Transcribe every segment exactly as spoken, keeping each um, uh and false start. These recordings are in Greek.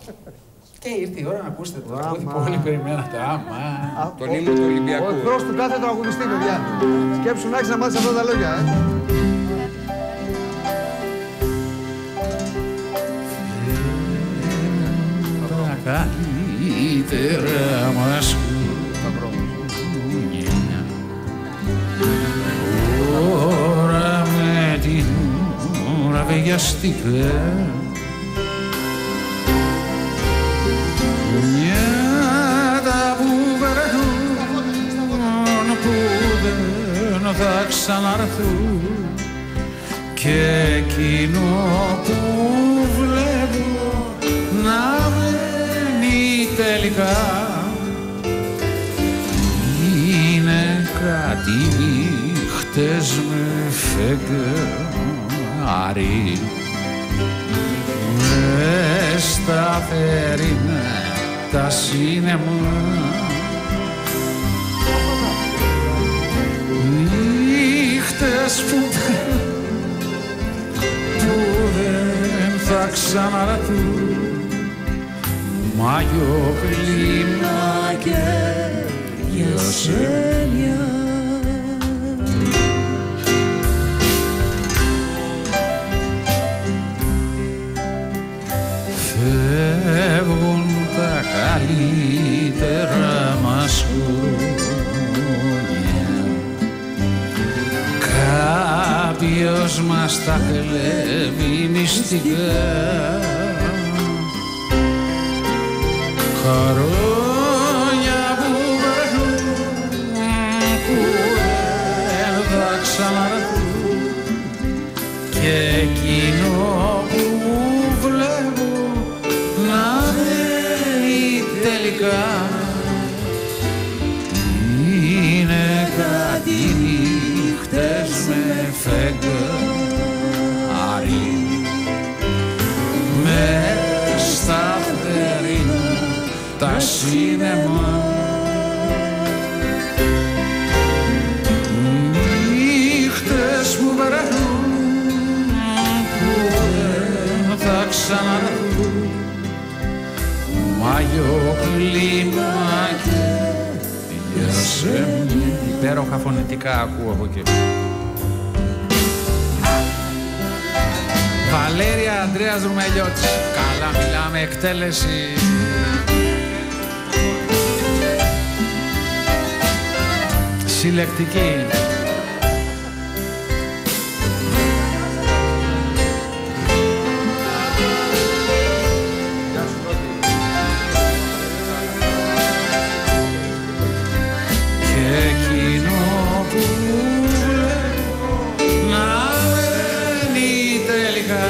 Και ήρθε η ώρα να ακούσετε το τραγούδι που όλοι περιμένατε. Άμα. Τον ύμνο του Ολυμπιακού. Ο εχθρός του κάθε τραγουδιστή, παιδιά. Σκέψου να έχεις να μάθεις αυτά τα λόγια, ε. Τα καλύτερα μας χρόνια τώρα με την ώρα βεγιαστικά νιάτα που περνούν που δεν θα ξαναρθούν και εκείνο που βλέπω να μένει τελικά είναι κάτι νύχτες με φεγγάρι μες στα θερινά τα σίνεμα νύχτες που δεν θα ξαναρθούν μάγιο κλίμα και γεσένια. Φεύγουν τα καλύτερα μας χρόνια κάποιος μας τα κλέβει μυστικά χρόνια που περνούν που δεν θα ξαναρθούν και εκείνο που βλέπω να μένει τελικά είναι κάτι νύχτες με φεγγάρι μες στα θερινά τα σίνεμα νύχτες που περνούν που δεν θα ξαναρθούν μάγιο κλίμα και γεσένια. Υπέροχα φωνητικά ακούω από εκεί. Βαλέρια Ανδρέας Ρουμελιώτης. Καλά μιλάμε, εκτέλεση. Συλλεκτική. Και εκείνο που βλέπω να μένει τελικά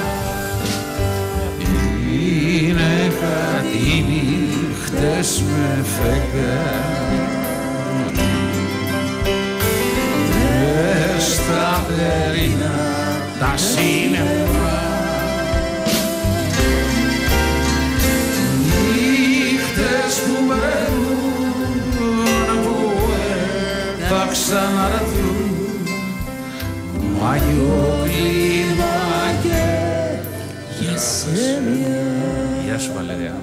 είναι κάτι νύχτες με φεγγάρι στα θερινά τα σίνεμα νύχτες που μπαίνουν που θα ξαναρθούν μάγιο κλίμα και γεσένια. Γεια σου Βαλέρια.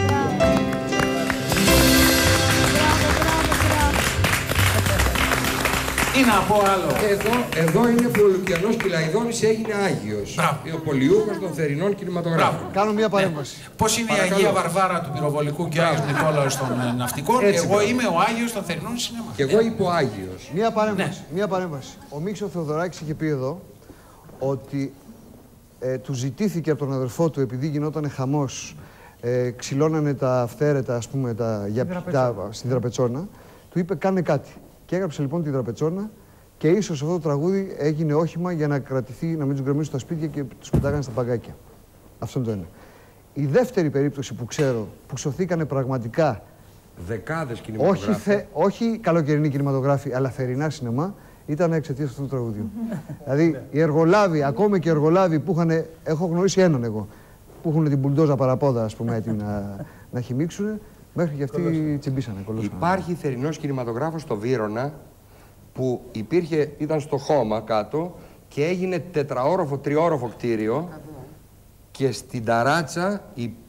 Τι να πω άλλο. Εδώ, εδώ είναι που ο Λουκιανός Πυλαϊδόνης έγινε Άγιος. Ο πολιούχος των θερινών κινηματογράφων. Κάνω μια παρέμβαση. Ναι. Πώς είναι Παρακαλώ. Η Αγία Βαρβάρα του πυροβολικού και ο Άγιος Νικόλαος των ναυτικών. Έτσι, εγώ μπράβο. είμαι ο Άγιος των θερινών σινεμά. Και εγώ υποάγιος. Μια παρέμβαση. Ναι. Μια παρέμβαση. Ο Μίξο Θεοδωράκης είχε πει εδώ ότι ε, του ζητήθηκε από τον αδερφό του, επειδή γινόταν χαμός, ε, ξυλώνανε τα αυθαίρετα, ας πούμε, τα, για, τα, στην τραπετσόνα, του είπε κάνε κάτι. Και έγραψε λοιπόν την τραπετσόνα και ίσως αυτό το τραγούδι έγινε όχημα για να κρατηθεί, να μην τους γκρεμίσουν στα σπίτια και τους πετάγανε στα παγκάκια. Αυτό είναι το ένα. Η δεύτερη περίπτωση που ξέρω, που σωθήκανε πραγματικά Δεκάδες κινηματογράφοι. όχι, θε, όχι καλοκαιρινή κινηματογράφη, αλλά θερινά σινεμά, ήταν εξαιτίας αυτού του τραγουδιού. Δηλαδή, οι εργολάβοι, ακόμα και οι εργολάβοι που είχαν. Έχω γνωρίσει έναν εγώ. Που έχουν την μπουλντόζα παραπόδα, ας πούμε, έτοιμοι να, να χυμίξουν, μέχρι και αυτοί τσιμπήσανε. Κολώσανε. Υπάρχει θερινός κινηματογράφος στο Βύρωνα που υπήρχε, ήταν στο χώμα κάτω και έγινε τετραόροφο, τριόροφο κτίριο και στην ταράτσα η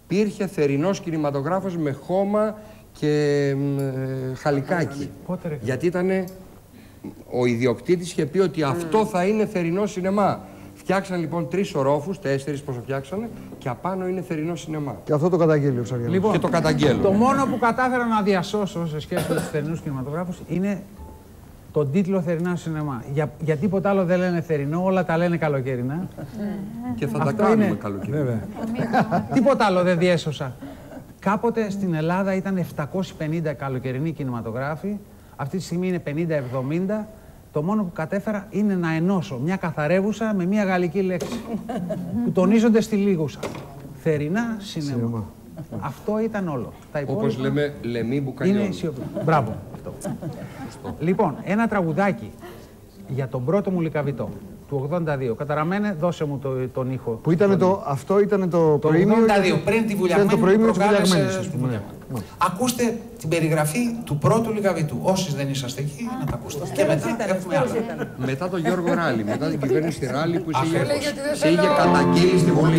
υπήρχε θερινός κινηματογράφος με χώμα και ε, χαλικάκι. Πότε, γιατί ήταν ο ιδιοκτήτης είχε πει ότι αυτό θα είναι θερινό σινεμά. Φτιάξαν λοιπόν τρεις ορόφους, τέσσερις πόσο φτιάξανε, και απάνω είναι θερινό σινεμά. Και αυτό το καταγγέλει ο Ψαριανός. Λοιπόν, και το καταγγέλω. Το μόνο που κατάφερα να διασώσω σε σχέση με τους θερινούς κινηματογράφους είναι τον τίτλο Θερινά Σινεμά. Για, για τίποτα άλλο δεν λένε θερινό, όλα τα λένε καλοκαιρινά. Και θα αυτό τα κάνουμε είναι... καλοκαιρινά. Τίποτα άλλο δεν διέσωσα. Κάποτε στην Ελλάδα ήταν επτακόσιοι πενήντα καλοκαιρινοί κινηματογράφοι. Αυτή τη στιγμή είναι πενήντα εβδομήντα. Το μόνο που κατέφερα είναι να ενώσω μια καθαρεύουσα με μια γαλλική λέξη. που τονίζονται στη λίγουσα. Θερινά σινεμά. σινεμά. Αυτό ήταν όλο. Τα υπόλοιπα... Όπως λέμε, λεμί μπουκαλιών. Είναι σιωπή. Μπράβο. Αυτό. Λοιπόν, ένα τραγουδάκι για τον πρώτο μου Λυκαβητό του ογδόντα δύο. Καταραμένε, δώσε μου το, τον ήχο. Που ήταν το, αυτό ήταν το, το προήμιο. ογδόντα δύο, πριν τη βουλιαγμένη. Ήταν το προήμιο της προκάλεσε... βουλιαγμένης. Ναι. Ακούστε την περιγραφή του πρώτου Λυκαβητού. Όσοι δεν είσαστε εκεί, να τα ακούσετε. Και μετά έχουμε άλλα. Μετά τον Γιώργο Ράλη, μετά την κυβέρνηση Ράλη που σε είχε, σε είχε καταγγείλει στη Βουλή.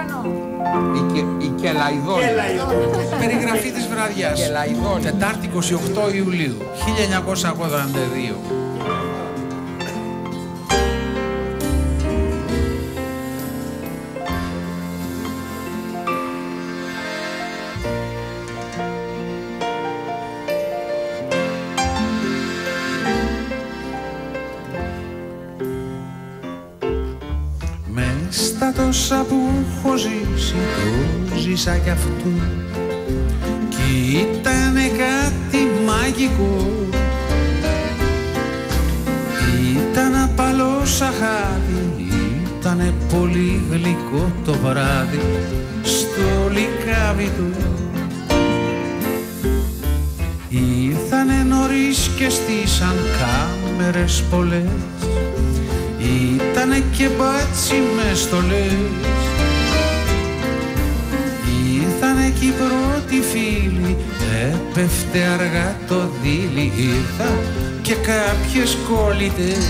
Η Κελαϊδόνη. Περιγραφή της βραδιάς. Τετάρτη είκοσι οκτώ Ιουλίου χίλια εννιακόσια ογδόντα δύο. Στα τόσα που έχω ζήσει, το ζήσα κι αυτού κι ήτανε κάτι μαγικό. Ήταν απαλό σαχάδι, ήτανε πολύ γλυκό το βράδυ στο Λυκάβι του. Ήρθανε νωρίς και στήσαν κάμερες πολλές, ήτανε και μπάτσι με στολές. Ήρθανε κι οι πρώτοι φίλοι, έπεφτε αργά το δίλη. Ήρθαν και κάποιες κόλλητες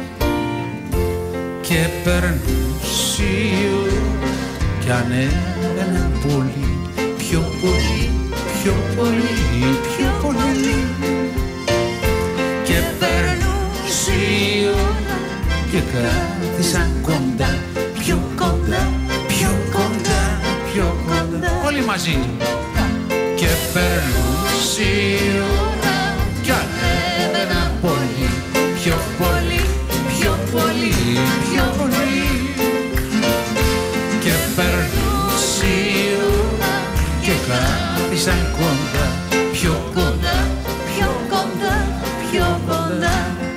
και περνούσε η ώρα κι ανέβαινε πολύ, πιο πολύ, πιο πολύ, πιο πολύ. Και περνούσε η ώρα και κάθισαν κοντά, πιο κοντά, πιο κοντά, πιο κοντά. Όλοι μαζί. Και περνούσε η ώρα κι ανέβαινα πολύ, πιο πολύ, πιο πολύ, πιο πολύ. Και περνούσε η ώρα και κάθισαν κοντά, πιο κοντά, πιο κοντά, πιο κοντά.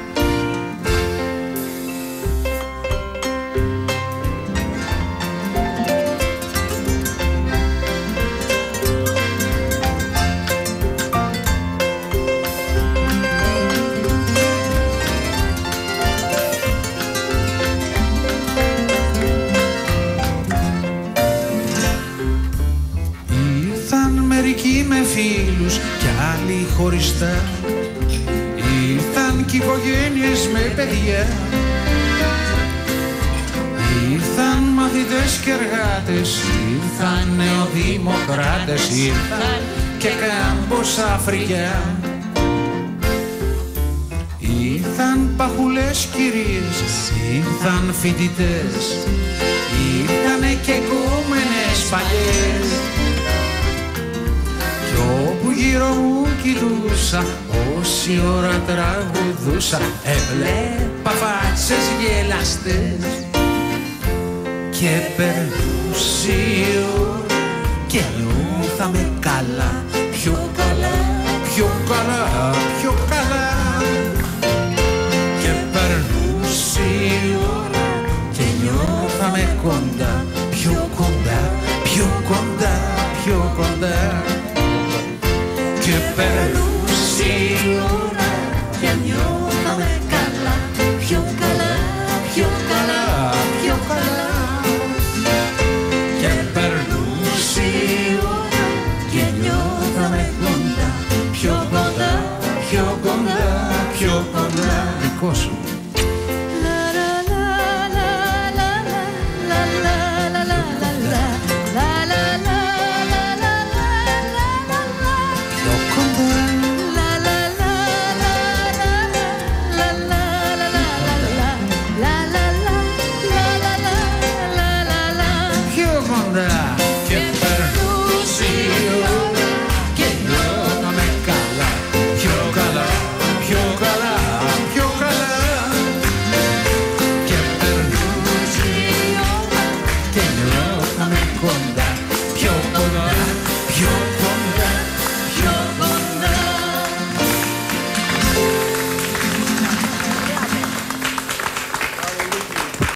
Φίλους κι άλλοι χωριστά, ήρθαν κι οικογένειες με παιδιά, ήρθαν μαθητές και εργάτες, ήρθαν νεοδημοκράτες, ήρθαν και κάμπος Αφρικιά. Ήρθαν παχουλές κυρίες, ήρθαν φοιτητές, ήρθανε και κόμενες παλιές. Όπου γύρω μου κοιτούσα, όση ώρα τραγουδούσα, έβλεπα φάτσες γελαστές. Και περνούσε η ώρα και νιώθαμε καλά, πιο καλά, πιο καλά, πιο καλά. Και περνούσε η ώρα και νιώθαμε κοντά, πιο κοντά, πιο κοντά, πιο κοντά. Και περνούσε η ώρα και νιώθαμε καλά, πιο καλά, πιο καλά, πιο καλά. Και περνούσε η ώρα και νιώθαμε κοντά, πιο κοντά, πιο κοντά, πιο κοντά. Δικό σου. La la la la la la la la la la la You're